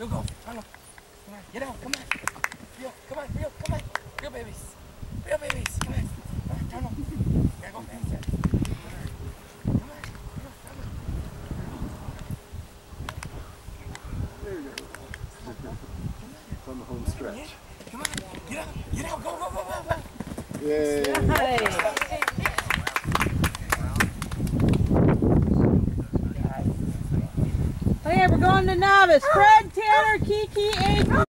Go, go. Come on. Come on. Get out. Come on. Real. Come on. Real. Come on. Real babies. Real babies. Come on. Come on. Turn on. Gotta go faster. Come on. Come on. There you go. It's on the home stretch. Come on. Get out. Get out. Go, go, go, go, go. Yay. Okay, we're going to novice. Fred, Tanner, Kiki, Aiden.